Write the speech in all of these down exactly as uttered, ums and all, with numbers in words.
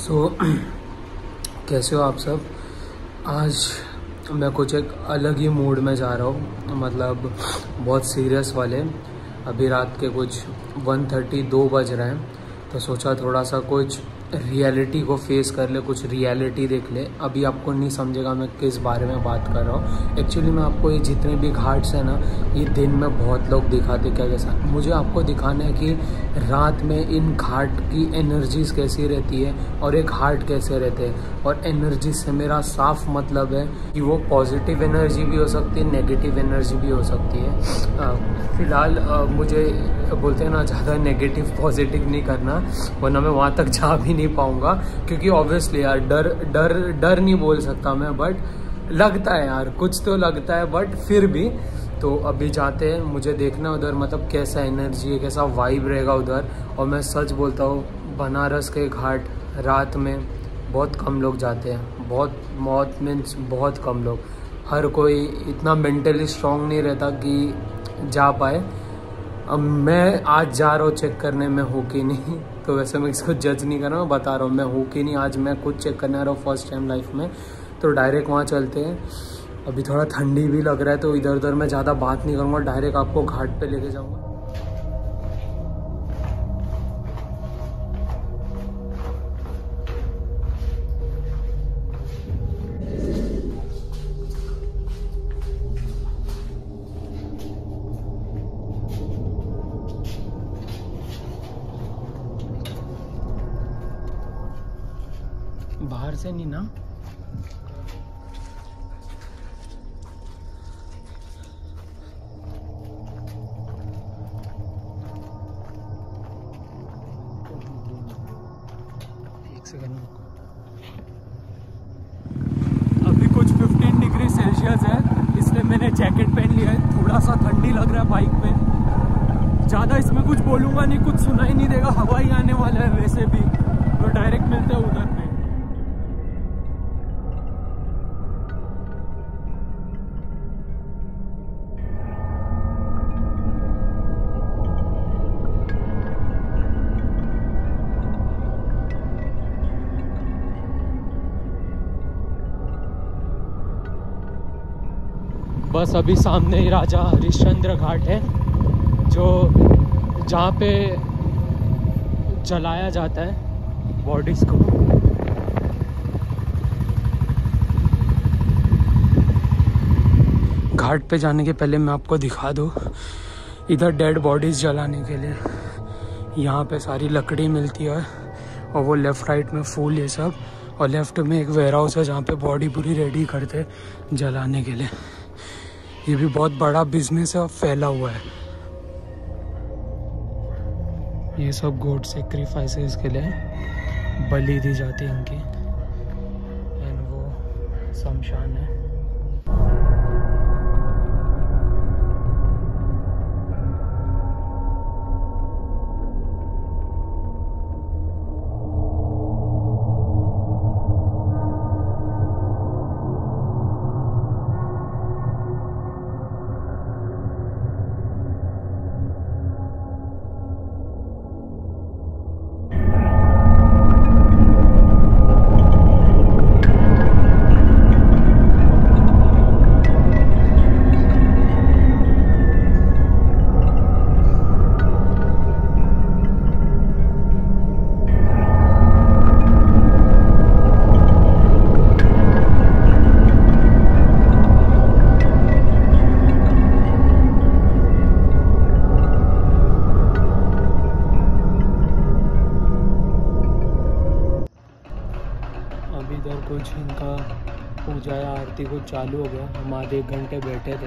सो so, कैसे हो आप सब। आज मैं कुछ एक अलग ही मूड में जा रहा हूँ, मतलब बहुत सीरियस वाले। अभी रात के कुछ वन थर्टी दो बज रहे हैं, तो सोचा थोड़ा सा कुछ रियलिटी को फेस कर ले, कुछ रियलिटी देख ले। अभी आपको नहीं समझेगा मैं किस बारे में बात कर रहा हूँ। एक्चुअली मैं आपको ये जितने भी घाट्स हैं ना, ये दिन में बहुत लोग दिखाते क्या कैसा, मुझे आपको दिखाना है कि रात में इन घाट की एनर्जीज कैसी रहती है और एक घाट कैसे रहते हैं। और एनर्जी से मेरा साफ मतलब है कि वो पॉजिटिव एनर्जी भी हो सकती है, नेगेटिव एनर्जी भी हो सकती है। फ़िलहाल मुझे बोलते हैं ना, ज़्यादा नेगेटिव पॉजिटिव नहीं करना, वरना मैं वहाँ तक जा भी नहीं पाऊँगा। क्योंकि ऑब्वियसली यार डर डर डर नहीं बोल सकता मैं, बट लगता है यार, कुछ तो लगता है, बट फिर भी। तो अभी जाते हैं, मुझे देखना उधर मतलब कैसा एनर्जी है, कैसा वाइब रहेगा उधर। और मैं सच बोलता हूँ, बनारस के घाट रात में बहुत कम लोग जाते हैं, बहुत बहुत मीन्स बहुत कम लोग। हर कोई इतना मेंटली स्ट्रांग नहीं रहता कि जा पाए। अब मैं आज जा रहा हूँ चेक करने में हूँ कि नहीं, तो वैसे मैं इसको जज नहीं कर रहा हूँ, बता रहा हूँ मैं हूँ कि नहीं। आज मैं खुद चेक करने आ रहा हूँ फर्स्ट टाइम लाइफ में, तो डायरेक्ट वहाँ चलते हैं। अभी थोड़ा ठंडी भी लग रहा है, तो इधर उधर मैं ज़्यादा बात नहीं करूँगा, डायरेक्ट आपको घाट पे लेके जाऊँगा। बाहर से नहीं ना, एक सेकंड। अभी कुछ पंद्रह डिग्री सेल्सियस है, इसलिए मैंने जैकेट पहन लिया है। थोड़ा सा ठंडी लग रहा है बाइक पे। ज़्यादा इसमें कुछ बोलूँगा नहीं, कुछ सुनाई नहीं देगा, हवा ही आने वाला है वैसे भी। तो डायरेक्ट मिलते हैं उधर पे। बस अभी सामने ही राजा हरिश्चंद्र घाट है, जो जहाँ पे जलाया जाता है बॉडीज़ को। घाट पे जाने के पहले मैं आपको दिखा दूँ, इधर डेड बॉडीज़ जलाने के लिए यहाँ पे सारी लकड़ी मिलती है, और वो लेफ़्ट राइट में फूल ये सब, और लेफ़्ट में एक वेयर हाउस है जहाँ पे बॉडी पूरी रेडी करते जलाने के लिए। ये भी बहुत बड़ा बिजनेस है और फैला हुआ है। ये सब गोट सेक्रीफाइसेस के लिए बलि दी जाती है इनकी, एंड वो शमशान है। कुछ इनका पूजा या आरती कुछ चालू हो गया, हम आधे एक घंटे बैठे थे।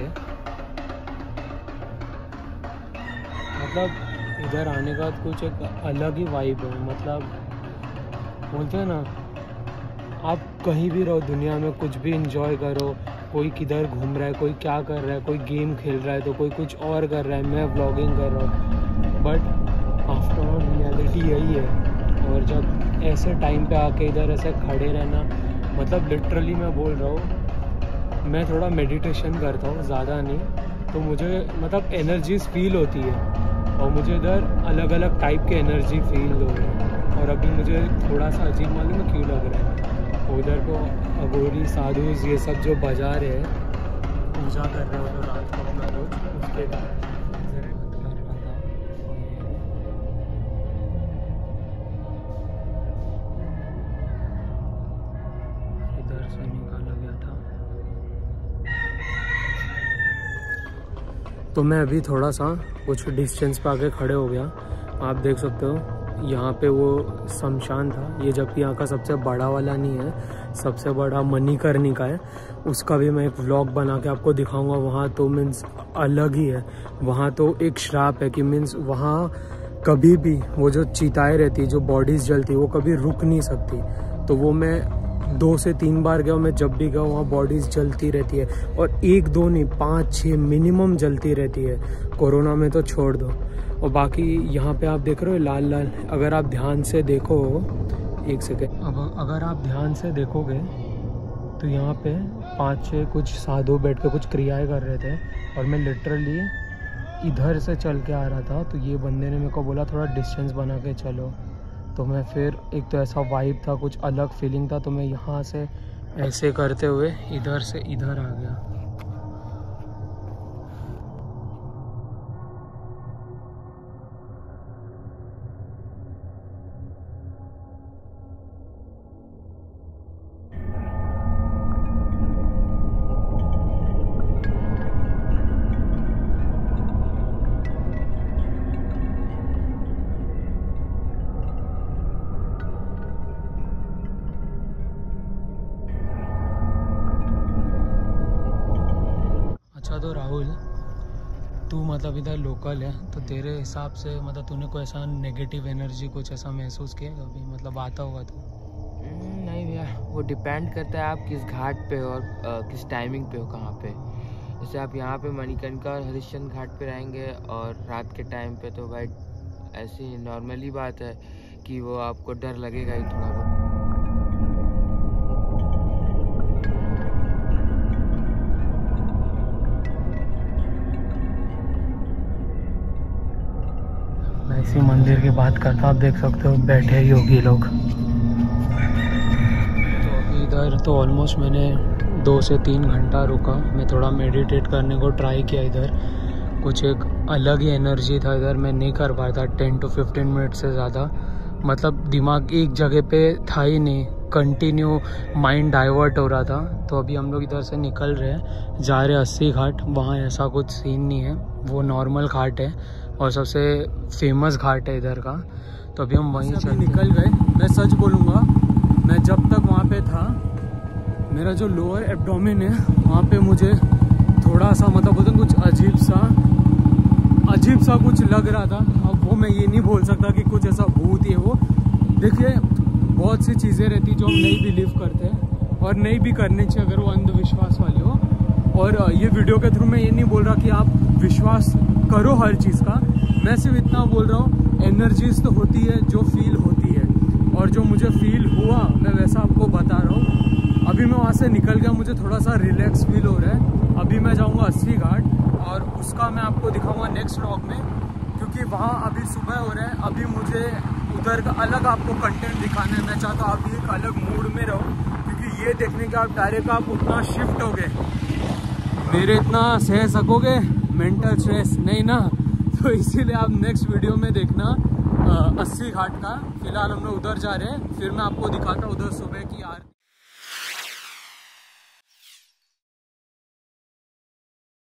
मतलब इधर आने का कुछ एक अलग ही वाइब है। मतलब बोलते हैं ना, आप कहीं भी रहो दुनिया में, कुछ भी इंजॉय करो। कोई किधर घूम रहा है, कोई क्या कर रहा है, कोई गेम खेल रहा है, तो कोई कुछ और कर रहा है, मैं व्लॉगिंग कर रहा हूँ। बट आफ्टर ऑल रियलिटी यही है। और जब ऐसे टाइम पे आके इधर ऐसे खड़े रहना, मतलब लिटरली मैं बोल रहा हूँ, मैं थोड़ा मेडिटेशन करता हूँ, ज़्यादा नहीं, तो मुझे मतलब एनर्जीज फील होती है। और मुझे इधर अलग अलग टाइप के एनर्जी फील हो रही है। और अभी मुझे थोड़ा सा अजीब मालूम है क्यों लग रहा है। उधर को अघोरी साधु ये सब जो बाजार है पूजा कर रहे हो तो रात को अपना रोज उसके कर रहा था। इधर से निकाला गया था। तो मैं अभी थोड़ा सा कुछ डिस्टेंस पे आके खड़े हो गया। आप देख सकते हो यहाँ पे वो शमशान था, ये जबकि यहाँ का सबसे बड़ा वाला नहीं है, सबसे बड़ा मणिकर्णिका है। उसका भी मैं एक व्लॉग बना के आपको दिखाऊंगा। वहाँ तो मीन्स अलग ही है। वहाँ तो एक श्राप है कि मीन्स वहाँ कभी भी वो जो चिताएं रहती, जो बॉडीज जलती, वो कभी रुक नहीं सकती। तो वो मैं दो से तीन बार गया, मैं जब भी गया वहाँ बॉडीज जलती रहती है, और एक दो नहीं पाँच छः मिनिमम जलती रहती है। कोरोना में तो छोड़ दो। और बाकी यहाँ पे आप देख रहे हो लाल लाल, अगर आप ध्यान से देखो, एक सेकेंड, अब अगर आप ध्यान से देखोगे तो यहाँ पे पाँच छः कुछ साधु बैठ के कुछ क्रियाएं कर रहे थे, और मैं लिटरली इधर से चल के आ रहा था। तो ये बंदे ने मेरे को बोला थोड़ा डिस्टेंस बना के चलो। तो मैं फिर, एक तो ऐसा वाइब था, कुछ अलग फीलिंग था, तो मैं यहाँ से ऐसे करते हुए इधर से इधर आ गया। तो राहुल, तू मतलब इधर लोकल है, तो तेरे हिसाब से मतलब तूने कोई ऐसा नेगेटिव एनर्जी कुछ ऐसा महसूस किया कभी? मतलब आता होगा तो? नहीं भैया, वो डिपेंड करता है आप किस घाट पे हो और आ, किस टाइमिंग पे हो, कहाँ पे। जैसे आप यहाँ पे मणिकर्णिका और हरिश्चंद्र घाट पे रहेंगे और रात के टाइम पे, तो भाई ऐसी नॉर्मली बात है कि वो आपको डर लगेगा ही थोड़ा बहुत। मैं इसी मंदिर की बात करता हूँ, आप देख सकते हो बैठे योगी लोग। तो अभी इधर तो ऑलमोस्ट मैंने दो से तीन घंटा रुका। मैं थोड़ा मेडिटेट करने को ट्राई किया इधर। कुछ एक अलग ही एनर्जी था इधर, मैं नहीं कर पाया था टेन टू फिफ्टीन मिनट से ज़्यादा। मतलब दिमाग एक जगह पे था ही नहीं, कंटिन्यू माइंड डाइवर्ट हो रहा था। तो अभी हम लोग इधर से निकल रहे हैं, जा रहे हैं अस्सी घाट। वहाँ ऐसा कुछ सीन नहीं है, वो नॉर्मल घाट है और सबसे फेमस घाट है इधर का। तो अभी हम वहीं से निकल गए। मैं सच बोलूँगा, मैं जब तक वहाँ पे था, मेरा जो लोअर एब्डोमेन है वहाँ पे मुझे थोड़ा सा मतलब बोलते कुछ अजीब सा अजीब सा कुछ लग रहा था। अब वो मैं ये नहीं बोल सकता कि कुछ ऐसा भूत ही है वो। देखिए, बहुत सी चीज़ें रहती जो हम नहीं बिलीव करते और नहीं भी करनी चाहिए अगर वो अंधविश्वास वाली हो। और ये वीडियो के थ्रू मैं ये नहीं बोल रहा कि आप विश्वास करो हर चीज़ का। मैं सिर्फ इतना बोल रहा हूँ, एनर्जीज तो होती है जो फील होती है, और जो मुझे फील हुआ मैं वैसा आपको बता रहा हूँ। अभी मैं वहाँ से निकल गया, मुझे थोड़ा सा रिलैक्स फील हो रहा है। अभी मैं जाऊँगा अस्सी घाट, और उसका मैं आपको दिखाऊँगा नेक्स्ट व्लॉग में, क्योंकि वहाँ अभी सुबह हो रहा है। अभी मुझे उधर का अलग आपको कंटेंट दिखाना है। मैं चाहता हूँ आप भी एक अलग मूड में रहो, क्योंकि ये देखने के आप डायरेक्ट आप उतना शिफ्ट हो गए, मेरे इतना सह सकोगे मेंटल स्ट्रेस नहीं ना। तो इसीलिए आप नेक्स्ट वीडियो में देखना अस्सी घाट का। फिलहाल हम लोग उधर जा रहे हैं, फिर मैं आपको दिखाता हूँ उधर सुबह की आरती।